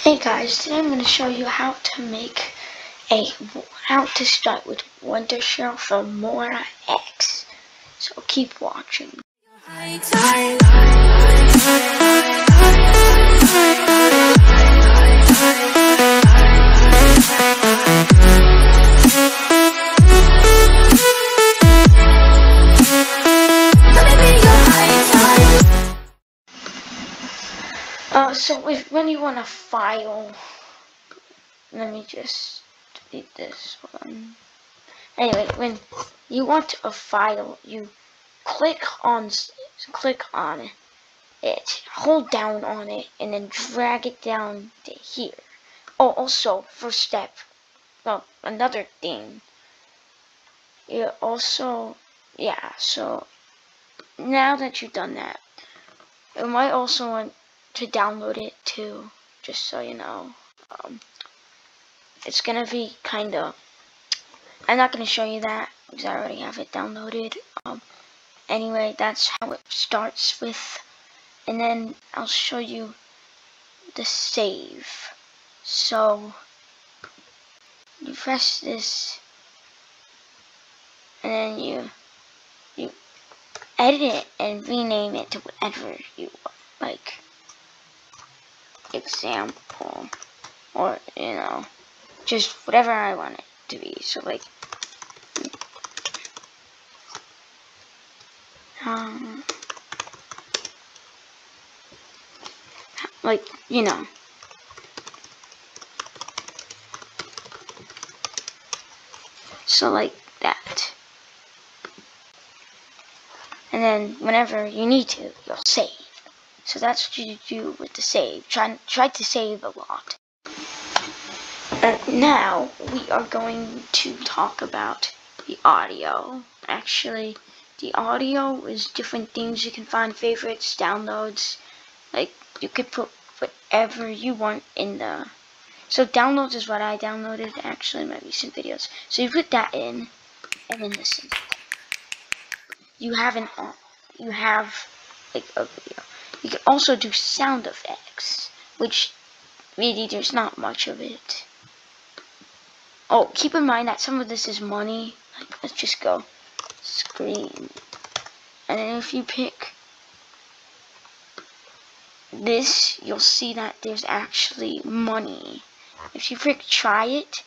Hey guys, today I'm going to show you how to start with Wondershare Filmora X. So keep watching. When you want a file, let me just delete this one. Anyway, when you want a file, you click on it, hold down on it, and then drag it down to here. Oh, also, first step, another thing. So now that you've done that, you might also want to download it too, just so you know. It's gonna be kinda, I'm not gonna show you that because I already have it downloaded. Anyway, that's how it starts with, and then I'll show you the save. So you press this, and then you edit it and rename it to whatever you want, like example, or just whatever I want it to be. So like so like that. And then whenever you need to, you'll save. So that's what you do with the save. Try to save a lot. And now we are going to talk about the audio. Actually, the audio is different things you can find, favorites, downloads. Like you could put whatever you want in the. So downloads is what I downloaded actually, my recent videos. So you put that in, and then listen. You have like a video. You can also do sound effects, which really there's not much of it. Oh, keep in mind that some of this is money. Like, let's just go screen, and then if you pick this, you'll see that there's actually money. If you pick try it,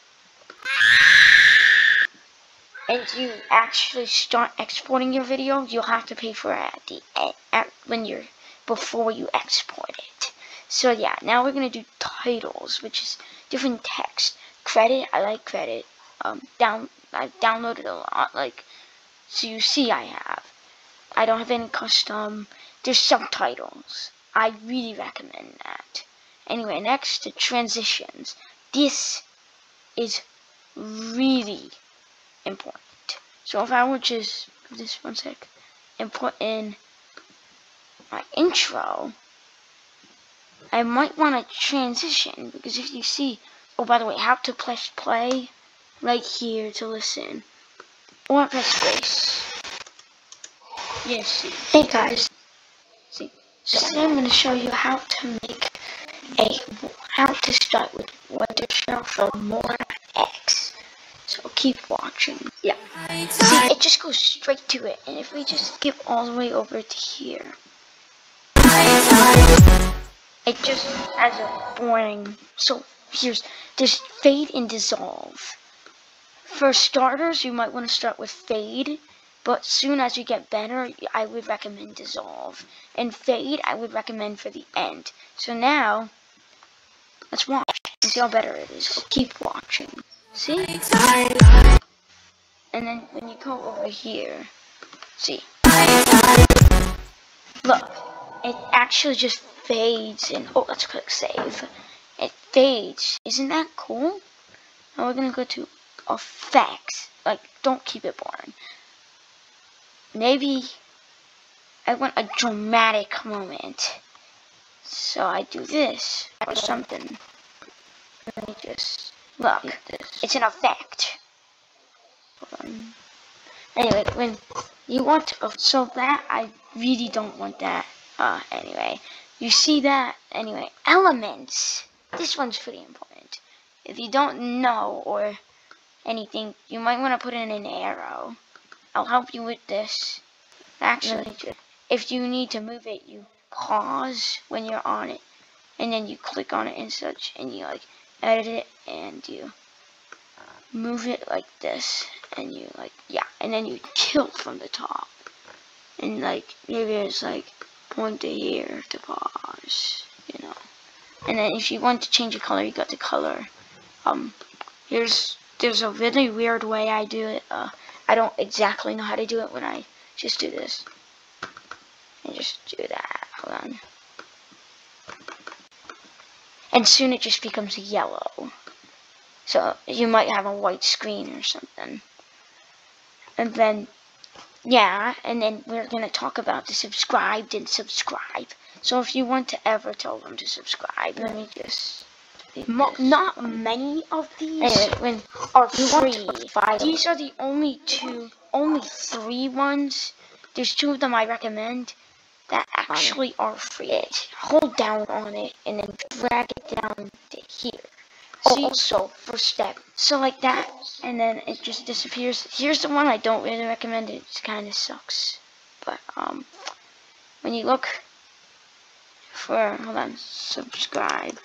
and you actually start exporting your video, you'll have to pay for it at the end, before you export it. So yeah, now we're gonna do titles, which is different text. Credit, I like credit. I've downloaded a lot, like, so you see I don't have any custom. There's subtitles. I really recommend that. Anyway, next to transitions. This is really important. So if I would just give this 1 sec and put in my intro, I might want to transition, because if you see, oh, by the way, how to press play right here to listen, or press space. Yes, see. Hey guys, see. So today I'm going to show you how to start with Wondershare Filmora X. So keep watching. Yeah. See, it just goes straight to it, and if we just skip all the way over to here, it just has a boring. So there's fade and dissolve. For starters, you might want to start with fade, but soon as you get better, I would recommend dissolve. And fade, I would recommend for the end. So now, let's watch and see how better it is. So keep watching. See? And then when you go over here, see? Look, it actually just fades, and oh, let's click save. It fades. Isn't that cool? Now we're gonna go to effects. Like, don't keep it boring. Maybe I want a dramatic moment, so I do this or something. Let me just look. It's an effect. Anyway, when you want so that I really don't want that. Anyway, you see that? Anyway, elements. this one's pretty important. If you don't know or anything, you might want to put in an arrow. I'll help you with this. Actually, if you need to move it, you pause when you're on it, and then you click on it and such, and you like edit it, and you move it like this, and you like, yeah, and then you kill from the top, and like maybe it's like point to here to pause, you know. And then if you want to change the color, you got the color. There's a really weird way I do it. I don't exactly know how to do it when I just do this. And just do that. Hold on. And soon it just becomes yellow. So you might have a white screen or something. And then, yeah, and then we're going to talk about the subscribed and subscribe. So if you want to ever tell them to subscribe, let me just... Not many of these are free. These are the only 3 ones. There's 2 of them I recommend that actually are free. Hold down on it and then drag it down to here. Also, first step. So like that, and then it just disappears. Here's the one I don't really recommend. It kind of sucks. But when you look for, hold on, subscribe.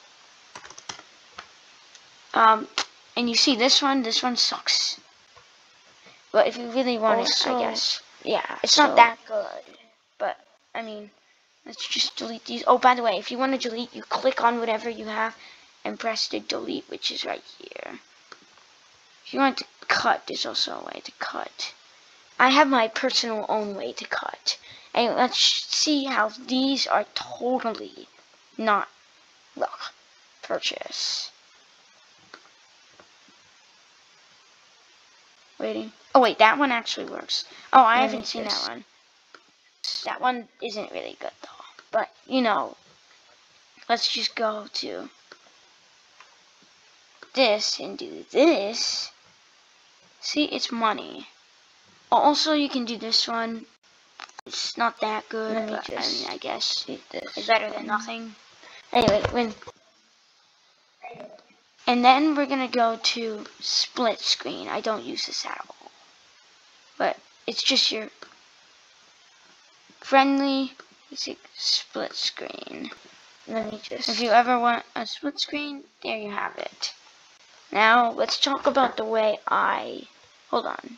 And you see this one sucks. But if you really want it, I guess, yeah, it's not that good. But, I mean, let's just delete these. Oh, by the way, if you want to delete, you click on whatever you have and press the delete, which is right here. If you want to cut, there's also a way to cut. I have my personal own way to cut. And let's see how these are totally not, look, purchase. Waiting. Oh wait, that one actually works. Oh, I haven't seen that one. That one isn't really good though. But, you know, let's just go to this and do this. See, it's money. Also, you can do this one. It's not that good, but I mean, I guess it's better than nothing. Anyway, and then we're gonna go to split screen. I don't use this at all, but it's just your friendly split screen. If you ever want a split screen, there you have it. Now let's talk about the way hold on.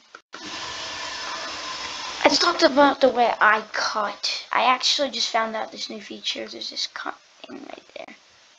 Let's talk about the way I cut. I actually just found out this new feature. There's this cut thing right there.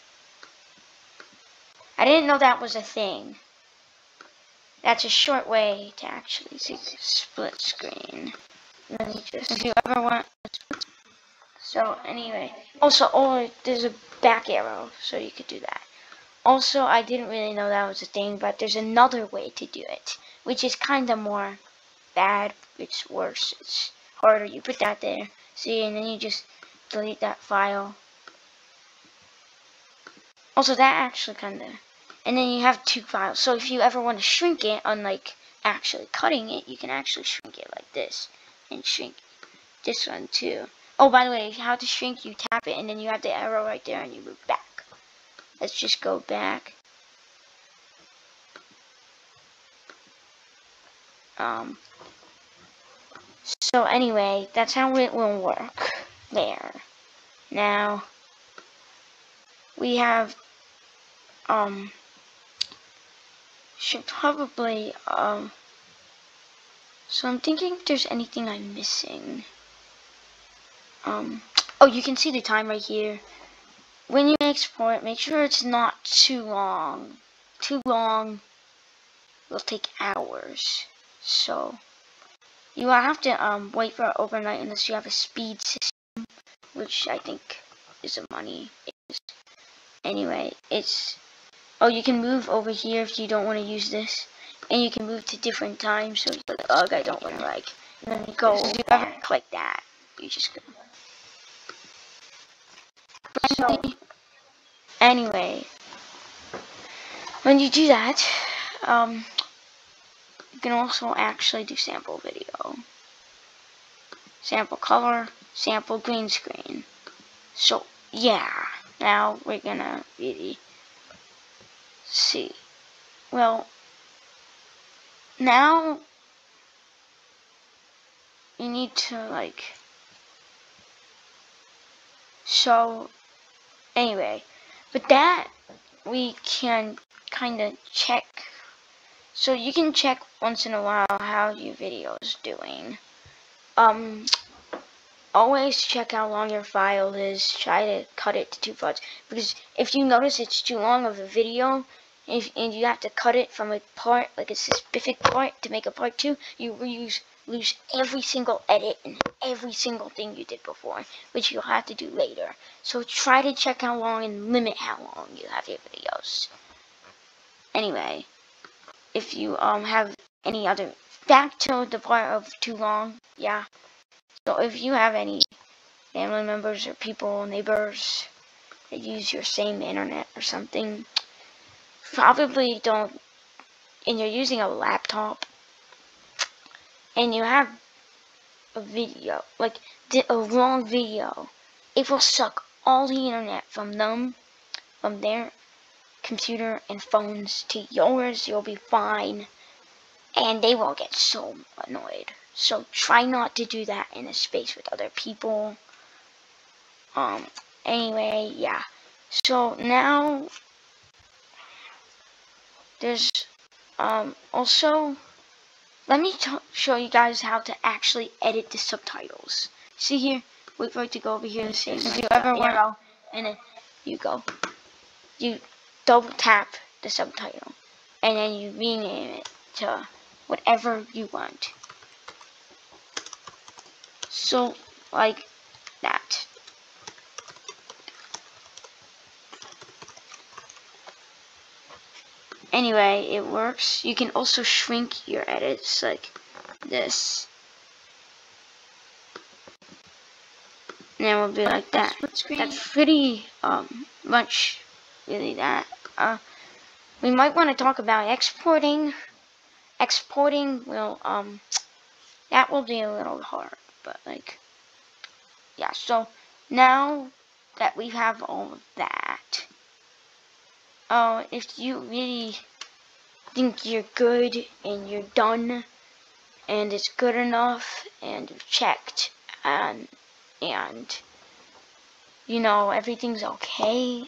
I didn't know that was a thing. That's a short way to actually see split screen. If you ever want a split screen. So anyway, also, there's a back arrow, so you could do that. Also, I didn't really know that was a thing, but there's another way to do it, which is kind of more bad. It's worse. It's harder. You put that there, see, and then you just delete that file. Also, that actually kind of, and then you have 2 files. So if you ever want to shrink it, unlike actually cutting it, you can actually shrink it like this, and shrink this one too. Oh, by the way, how to shrink, you tap it, and then you have the arrow right there, and you move back. Let's just go back. So anyway, that's how it will work there. Now, we have, should probably, so I'm thinking if there's anything I'm missing. Oh, you can see the time right here. When you export, make sure it's not too long. Too long will take hours. So, you will have to wait for overnight unless you have a speed system, which I think is a money. Anyway, oh, you can move over here if you don't want to use this, and you can move to different times. So you're like, ugh, I don't want to like, and then you go. If you ever click that, you just go. Anyway, when you do that, you can also actually do sample video, sample color, sample green screen. So yeah, now we're gonna really see. Well, now you need to like, so anyway, but that we can kind of check. So you can check once in a while how your video is doing. Always check how long your file is. Try to cut it to 2 parts, because if you notice it's too long of a video, and you have to cut it from a part, like a specific part, to make a part 2, you lose every single edit and every single thing you did before, which you'll have to do later. So try to check how long and limit how long you have your videos. Anyway, if you have any other, back to the part of too long, yeah. So if you have any family members or people, neighbors that use your same internet or something, probably don't, and you're using a laptop, and you have a video, like a long video, it will suck all the internet from them, from their computer and phones to yours. You'll be fine, and they will get so annoyed. So try not to do that in a space with other people. Anyway, yeah. So now there's also, let me show you guys how to actually edit the subtitles. See here, wait for it to go over here. If you ever want, and then you double tap the subtitle, and then you rename it to whatever you want. So like that. Anyway, it works. You can also shrink your edits like this. And it will be like that. That's pretty much really that. We might want to talk about exporting. Exporting will that will be a little hard, but like, yeah. So now that we have all of that, if you really think you're good and you're done and it's good enough and you've checked and you know everything's okay,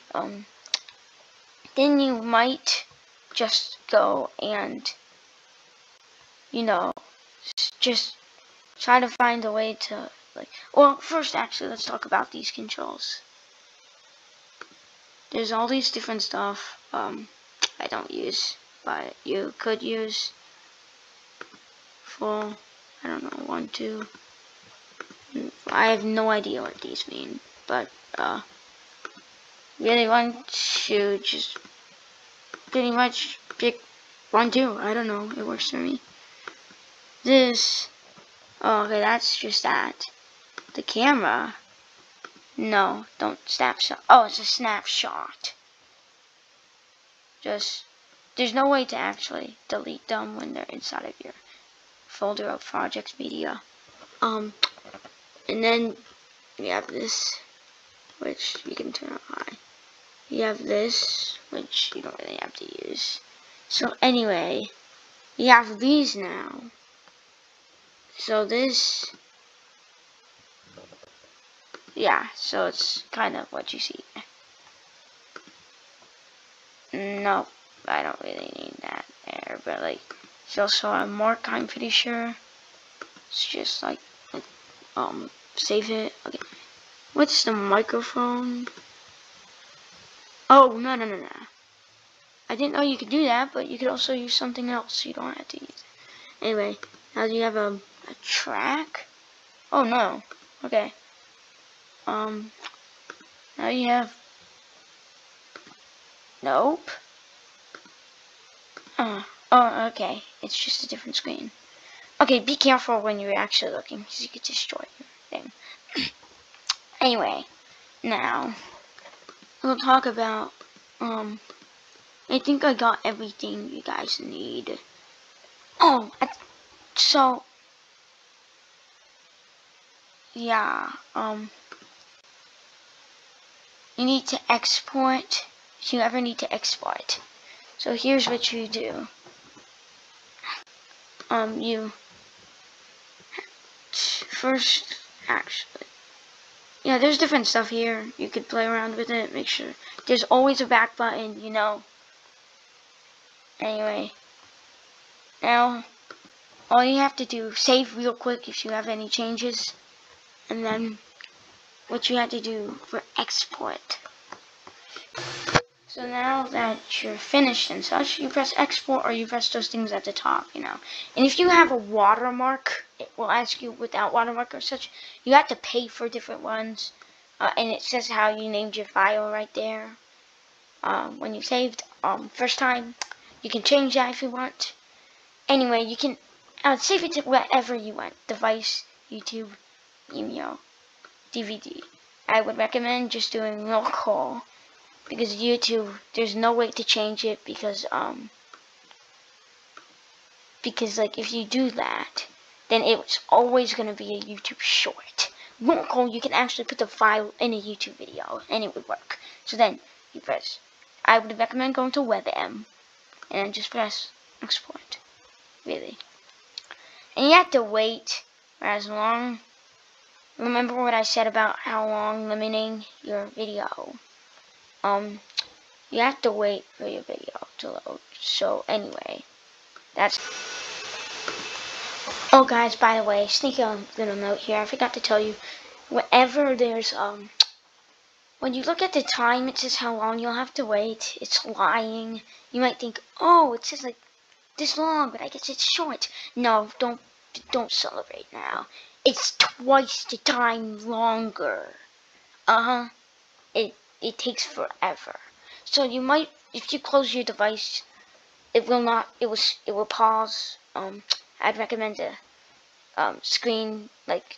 then you might just go and, you know, just try to find a way to, like, well, first actually let's talk about these controls. There's all these different stuff I don't use, but you could use. Full, I don't know, 1, 2, I have no idea what these mean, but really want to just pretty much pick 1, 2, I don't know, it works for me. This, oh, okay, that's just that. The camera, no, don't snapshot. Oh, it's a snapshot. Just, there's no way to actually delete them when they're inside of your folder of projects media. And then we have this, which you can turn on high. You have this, which you don't really have to use. So anyway, you have these now. So this, yeah, so it's kind of what you see. Nope, I don't really need that there, but like, it's also a mark, I'm pretty sure. It's just like, save it. Okay, what's the microphone? Oh, no. I didn't know you could do that, but you could also use something else. You don't have to use it. Anyway, now you have a track. Oh no. Okay. Now you have. Nope. Oh, okay. It's just a different screen. Okay, be careful when you're actually looking, because you could destroy your thing. Anyway, now we'll talk about. I think I got everything you guys need. Oh, so yeah, you need to export, if you ever need to export. So here's what you do. You first, actually, yeah, there's different stuff here. You could play around with it. Make sure there's always a back button, you know. Anyway, now all you have to do, save real quick if you have any changes, and then what you have to do for export. So now that you're finished and such, you press export, or you press those things at the top, you know. And if you have a watermark, it will ask you without watermark or such. You have to pay for different ones, and it says how you named your file right there. When you saved first time, you can change that if you want. Anyway, you can save it to wherever you want: device, YouTube, email, DVD. I would recommend just doing local, because YouTube, there's no way to change it, because like if you do that, then it's always going to be a YouTube short. Local, you can actually put the file in a YouTube video and it would work. So then you press, I would recommend going to WebM and then just press export. Really. And you have to wait for as long. Remember what I said about how long limiting your video. You have to wait for your video to load. So anyway, that's. Oh guys, by the way, sneaky little note here. I forgot to tell you. Whenever there's when you look at the time, it says how long you'll have to wait. It's lying. You might think, oh, it says like this long, but I guess it's short. No, don't celebrate now. It's twice the time longer. It takes forever. So you might, if you close your device, it will not. It will pause. I'd recommend the screensaver.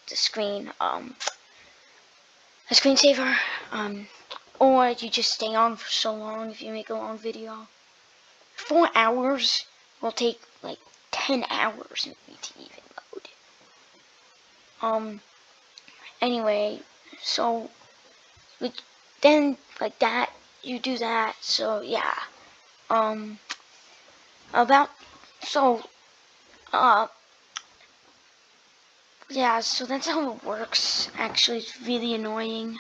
A screensaver. Or you just stay on for so long if you make a long video. 4 hours will take like 10 hours maybe to even load. Anyway, so then like that, you do that. So yeah. Yeah, so that's how it works. Actually, it's really annoying.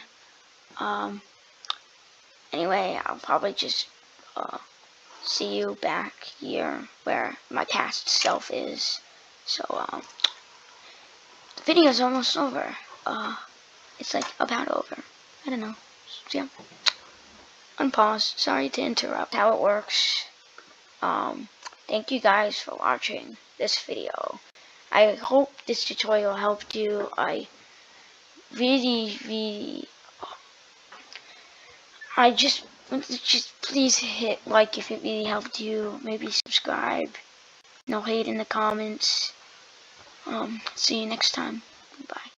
Anyway, I'll probably just see you back here where my past self is. So the video's almost over. It's like about over. I don't know. So, yeah. Unpause. Sorry to interrupt. How it works. Thank you guys for watching this video. I hope this tutorial helped you. I really, just please hit like if it really helped you. Maybe subscribe. No hate in the comments. See you next time. Bye.